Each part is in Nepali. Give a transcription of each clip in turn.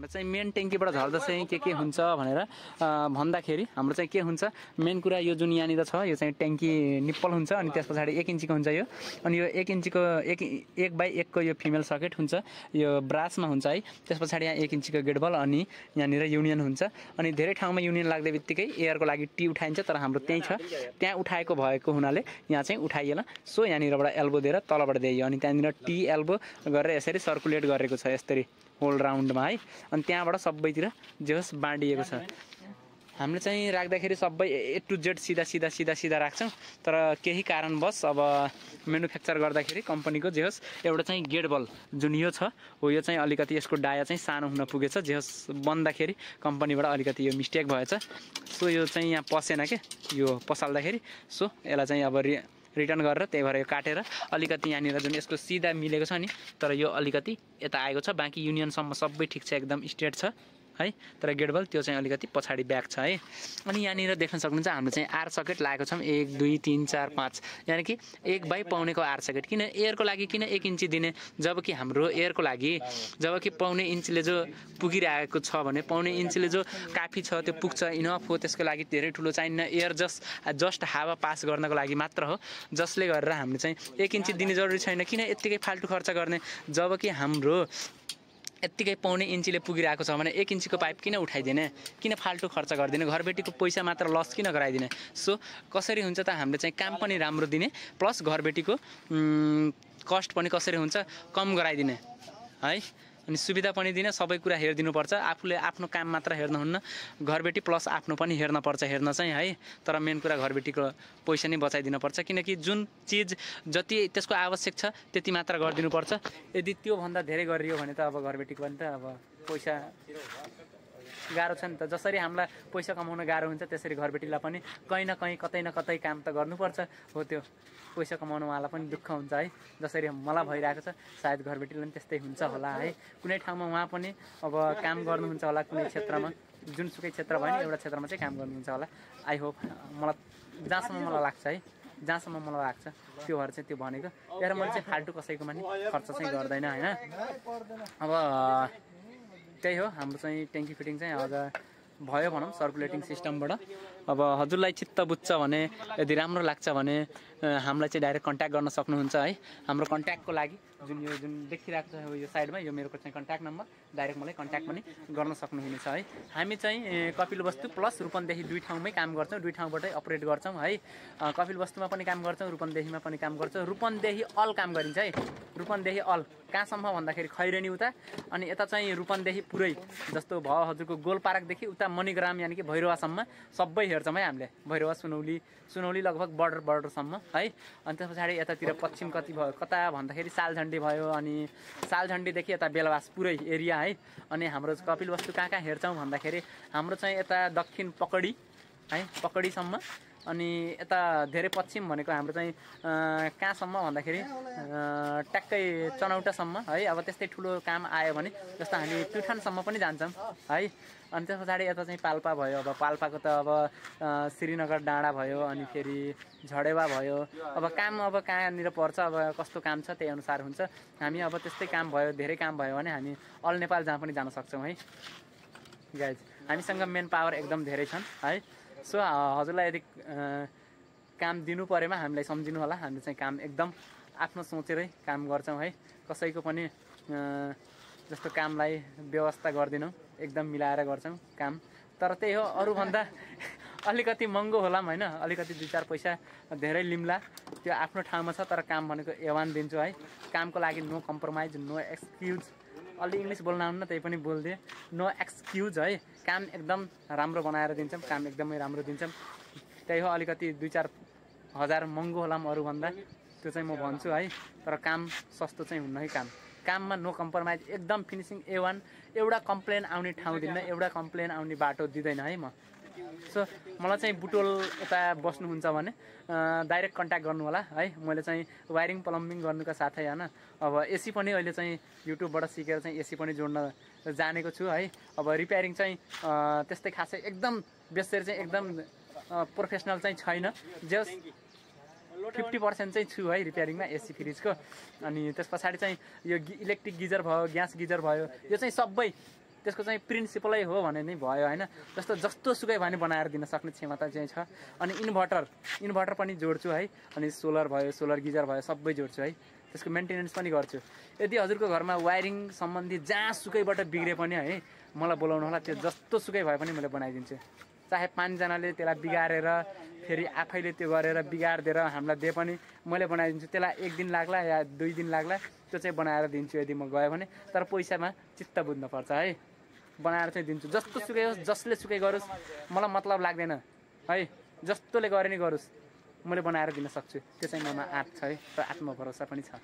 चाहिँ मेन ट्याङ्कीबाट झर्दा चाहिँ के हुन्छ भनेर भन्दाखेरि हाम्रो चाहिँ के हुन्छ मेन कुरा यो जुन यहाँनिर छ यो चाहिँ ट्याङ्की निप्पल हुन्छ अनि त्यस पछाडि 1 इन्चीको हुन्छ यो अनि यो 1 इन्चीको 1/1 को यो फिमेल सकेट हुन्छ यो ब्रासमा हुन्छ है। त्यस पछाडि यहाँ 1 इन्चीको गेट बल अनि यहाँनिर युनियन हुन्छ अनि धेरै ठाउँमा युनियन लाग्दै बित्तिकै एयरको लागि टी उठाइन्छ तर हाम्रो त्यही छ त्यहाँ उठाएको भएको हुनाले यहाँ चाहिँ उठाइएन। सो यहाँनिरबाट एल्बो दिएर तलबाट दिइयो अनि त्यहाँनिर टी एल्बो गरेर यसरी सर्कुलेट गरेको छ यसरी होल राउन्डमा है अनि त्यहाँबाट सबैतिर जे होस् बाँडिएको छ। हामीले चाहिँ राख्दाखेरि सबै A to Z सिधा सिधा सिधा सिधा राख्छौँ तर केही कारणवश अब म्यानुफ्याक्चर गर्दाखेरि कम्पनीको जे होस् एउटा चाहिँ गेट बल जुन यो छ हो यो चाहिँ अलिकति यसको डाया चाहिँ सानो हुन पुगेछ जे होस् बन्दाखेरि कम्पनीबाट अलिकति यो मिस्टेक भएछ। सो यो चाहिँ यहाँ पसेन के यो पसाल्दाखेरि सो यसलाई चाहिँ अब रिटर्न गरेर त्यही भएर यो काटेर अलिकति यहाँनिर जुन यसको सिधा मिलेको छ नि तर यो अलिकति यता आएको छ बाँकी युनियनसम्म सबै ठिक छ एकदम स्ट्रेट छ है तर गेट बल त्यो चाहिँ अलिकति पछाडि ब्याक छ है। अनि यहाँनिर देख्न सक्नुहुन्छ हामीले चाहिँ आर सकेट लागेको छौँ 1 2 3 4 5 यानि कि 1/पाउनेको आर सकेट किन एयरको लागि किन 1 इन्ची दिने जबकि हाम्रो एयरको लागि जबकि पाउने इन्चले जो पुगिरहेको छ भने पाउने इन्चले जो काफी छ त्यो पुग्छ इनफ हो त्यसको लागि धेरै ठुलो चाहिन्न एयर जस्ट हावा पास गर्नको लागि मात्र हो जसले गरेर हामीले चाहिँ 1 इन्ची दिने जरुरी छैन किन यत्तिकै फाल्टु खर्च गर्ने जबकि हाम्रो यत्तिकै पाउने इन्चीले पुगिरहेको छ भने 1 इन्चीको पाइप किन उठाइदिने किन फाल्टु खर्च गरिदिने घरबेटीको पैसा मात्र लस किन गराइदिने। सो कसरी हुन्छ त हामीले चाहिँ काम पनि राम्रो दिने प्लस घरबेटीको कस्ट पनि कसरी हुन्छ कम गराइदिने है अनि सुविधा पनि दिने सबै कुरा हेरिदिनुपर्छ आफूले आफ्नो काम मात्र हेर्नुहुन्न घरबेटी प्लस आफ्नो पनि हेर्नुपर्छ हेर्न चाहिँ है तर मेन कुरा घरबेटीको पैसा नै बचाइदिनुपर्छ किनकि जुन चिज जति त्यसको आवश्यक छ त्यति मात्र गरिदिनुपर्छ यदि त्यो भन्दा धेरै गरियो भने त अब घरबेटीको पनि त अब पैसा गाह्रो छ नि त जसरी हामीलाई पैसा कमाउन गाह्रो हुन्छ त्यसरी घरबेटीलाई पनि कहीँ न कहीँ कतै न कतै काम त गर्नुपर्छ हो त्यो पैसा कमाउन उहाँलाई पनि दुःख हुन्छ है जसरी मलाई भइरहेको छ सायद घरबेटीलाई पनि त्यस्तै हुन्छ होला है कुनै ठाउँमा उहाँ पनि अब काम गर्नुहुन्छ होला कुनै क्षेत्रमा जुनसुकै क्षेत्र भयो नि एउटा क्षेत्रमा चाहिँ काम गर्नुहुन्छ होला आई होप मलाई जहाँसम्म मलाई लाग्छ त्यो भएर चाहिँ त्यो भनेको त्यही मैले चाहिँ फाल्टु कसैको पनि खर्च चाहिँ गर्दैन होइन। अब त्यही हो हाम्रो चाहिँ ट्याङ्की फिटिङ चाहिँ अझ भयो भनौँ सर्कुलेटिङ सिस्टमबाट। अब हजुरलाई चित्त बुझ्छ भने यदि राम्रो लाग्छ भने हामीलाई चाहिँ डाइरेक्ट कन्ट्याक्ट गर्न सक्नुहुन्छ है। हाम्रो कन्ट्याक्टको लागि जुन देखिरहेको छ यो साइडमा यो मेरो चाहिँ कन्ट्याक्ट नम्बर डाइरेक्ट मलाई कन्ट्याक्ट पनि गर्न सक्नुहुनेछ है। हामी चाहिँ कपिलवस्तु प्लस रूपन्देही दुई ठाउँमै काम गर्छौँ दुई ठाउँबाटै अपरेट गर्छौँ है। कपिलवस्तुमा पनि काम गर्छौँ रूपन्देहीमा पनि काम गर्छौँ रूपन्देही अल काम गरिन्छ है रूपन्देही अल कहाँसम्म भन्दाखेरि खैरेनी उता अनि यता चाहिँ रूपन्देही पुरै जस्तो भयो हजुरको गोलपार्कदेखि उता मणिग्राम यानि कि भैरवासम्म सबै हेर्छौँ है हामीले भैरवा सुनौली लगभग बर्डरसम्म है। अनि त्यस पछाडि यतातिर पश्चिम कति भयो कता भन्दाखेरि सालझण्डी भयो अनि सालझण्डीदेखि यता बेलवास पुरै एरिया है। अनि हाम्रो कपिलवस्तु कहाँ कहाँ हेर्छौँ भन्दाखेरि हाम्रो चाहिँ यता दक्षिण पकडी है पकडीसम्म अनि यता धेरै पश्चिम भनेको हाम्रो चाहिँ कहाँसम्म भन्दाखेरि ट्याक्कै चनौटासम्म है। अब त्यस्तै ठुलो काम आयो भने जस्तो हामी प्युठानसम्म पनि जान्छौँ है। अनि त्यस पछाडि यता चाहिँ पाल्पा भयो अब पाल्पाको त अब श्रीनगर डाँडा भयो अनि फेरि झडेवा भयो अब काम अब कहाँनिर पर्छ अब कस्तो काम छ त्यही अनुसार हुन्छ। हामी अब त्यस्तै काम भयो धेरै काम भयो भने हामी अल नेपाल जहाँ पनि जान सक्छौँ है गाइज। हामीसँग मेन पावर एकदम धेरै छन् है। सो हजुरलाई यदि काम दिनु परेमा हामीलाई सम्झिनु होला हामीले चाहिँ काम एकदम आफ्नो सोचेरै काम गर्छौँ है कसैको पनि जस्तो कामलाई व्यवस्था गर्दैनौँ एकदम मिलाएर गर्छौँ काम तर त्यही हो अरूभन्दा अलिकति महँगो होला होइन अलिकति 2-4 पैसा धेरै लिम्ला त्यो आफ्नो ठाउँमा छ तर काम भनेको एवान दिन्छु है। कामको लागि नो कम्प्रोमाइज नो एक्सक्युज अलि इङ्ग्लिस बोल्न आउनु त्यही पनि बोलिदिएँ नो एक्सक्युज है। काम एकदम राम्रो बनाएर दिन्छौँ काम एकदमै राम्रो दिन्छौँ त्यही हो अलिकति 2-4 हजार महँगो होला अरूभन्दा त्यो चाहिँ म भन्छु है तर काम सस्तो चाहिँ हुन्न है। काममा नो कम्प्रोमाइज एकदम फिनिसिङ A1 एउटा कम्प्लेन आउने ठाउँ दिन्न एउटा कम्प्लेन आउने बाटो दिँदैन है म। सो मलाई चाहिँ बुटोल यता बस्नुहुन्छ भने डाइरेक्ट कन्ट्याक्ट गर्नु होला है। मैले चाहिँ वायरिङ प्लम्बिङ गर्नुको साथै होइन अब एसी पनि अहिले चाहिँ युट्युबबाट सिकेर चाहिँ एसी पनि जोड्न जानेको छु है। अब रिपेयरिङ चाहिँ त्यस्तै खासै एकदम बेसरी चाहिँ एकदम प्रोफेसनल चाहिँ छैन जस 50% चाहिँ छु है रिपेयरिङमा एसी फ्रिजको। अनि त्यस पछाडि चाहिँ यो इलेक्ट्रिक गिजर भयो ग्यास गिजर भयो यो चाहिँ सबै त्यसको चाहिँ प्रिन्सिपलै हो भने नै भयो होइन। जस्तो सुकै भने बनाएर दिन सक्ने क्षमता चाहिँ छ। अनि इन्भर्टर पनि जोड्छु है, अनि सोलर भयो, सोलर गिजर भयो, सबै जोड्छु है। त्यसको मेन्टेनेन्स पनि गर्छु। यदि हजुरको घरमा वायरिङ सम्बन्धी जहाँ सुकैबाट बिग्रे पनि है मलाई बोलाउनु होला, त्यो जस्तो सुकै भए पनि मैले बनाइदिन्छु। चाहे 5 जनाले त्यसलाई बिगारेर फेरि आफैले त्यो गरेर बिगारिदिएर हामीलाई दिए पनि मैले बनाइदिन्छु। त्यसलाई 1 दिन लाग्ला या 2 दिन लाग्ला, त्यो चाहिँ बनाएर दिन्छु यदि म गएँ भने। तर पैसामा चित्त बुझ्नुपर्छ है, बनाएर चाहिँ दिन्छु। जस्तो सुकै होस्, जसले सुकै गरोस्, मलाई मतलब लाग्दैन है। जस्तोले गरे नि गरोस्, मैले बनाएर दिन सक्छु। त्यो चाहिँ ममा आँट छ है, र आत्मभरोसा पनि छ।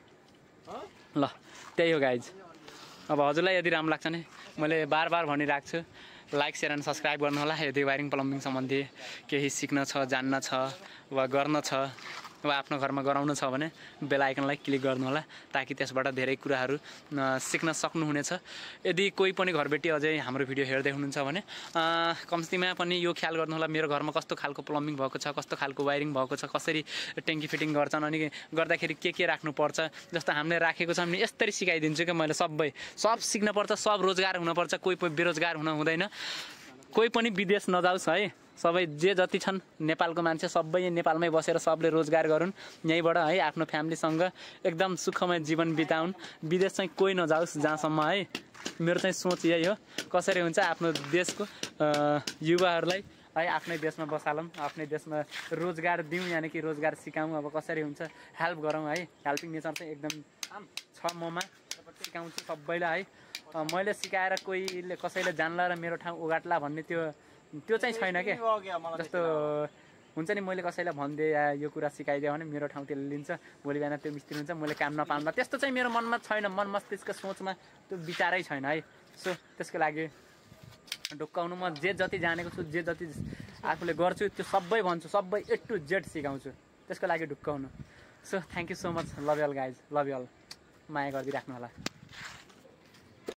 ल त्यही हो गाइज। अब हजुरलाई यदि राम्रो लाग्छ भने मैले बार भनिरहेको छु, लाइक सेयर एन्ड सब्सक्राइब गर्नु होला। यदि वायरिङ प्लम्बिङ सम्बन्धी केही सिक्न छ, जान्न छ वा गर्न छ वा आफ्नो घरमा गराउनु छ भने बेल आइकनलाई क्लिक गर्नु होला, ताकि त्यसबाट धेरै कुराहरू सिक्न सक्नुहुनेछ। यदि कोही पनि घरबेटी अझै हाम्रो भिडियो हेर्दै हुनुहुन्छ भने कम्तीमा पनि यो ख्याल गर्नु होला, मेरो घरमा कस्तो खालको प्लम्बिङ भएको छ, कस्तो खालको वायरिङ भएको छ, कसरी ट्याङ्की फिटिङ गर्छन्, अनि गर्दाखेरि के राख्नुपर्छ। जस्तो हामीले राखेको छ भने यसरी सिकाइदिन्छु कि मैले सब सिक्नुपर्छ, सब रोजगार हुनुपर्छ, कोही बेरोजगार हुन हुँदैन। कोही पनि विदेश नजाओस् है, सबै जे जति छन् नेपालको मान्छे सबै नेपालमै बसेर सबले रोजगार गरून्, यहीँबाट है आफ्नो फ्यामिलीसँग एकदम सुखमय जीवन बिताउन्। विदेश चाहिँ कोही नजाओस् जहाँसम्म है। मेरो चाहिँ सोच यही हो। कसरी हुन्छ आफ्नो देशको युवाहरूलाई है आफ्नै देशमा बसालौँ, आफ्नै देशमा रोजगार दिउँ, यानि कि रोजगार सिकाउँ। अब कसरी हुन्छ हेल्प गरौँ है। हेल्पिङ नेचर चाहिँ एकदम छ ममा, सिकाउँछु सबैलाई है। मैले सिकाएर कोहीले कसैले जान्ला र मेरो ठाउँ उगाट्ला भन्ने त्यो चाहिँ छैन के। जस्तो हुन्छ नि, मैले कसैलाई भनिदिएँ या यो कुरा सिकाइदियो भने मेरो ठाउँ त्यसले लिन्छ, भोलि बिहान त्यो मिस्त्री हुन्छ, मैले काम नपाउँदा, त्यस्तो चाहिँ मेरो मनमा छैन। मन मस्तिष्क सोचमा त्यो विचारै छैन है। सो त्यसको लागि ढुक्काउनु, म जे जति जानेको छु, जे जति आफूले गर्छु त्यो सबै भन्छु, सबै A to Z सिकाउँछु। त्यसको लागि ढुक्काउनु। So thank you so much. Love you all guys, love you all. माया गरिदिइराख्नु होला।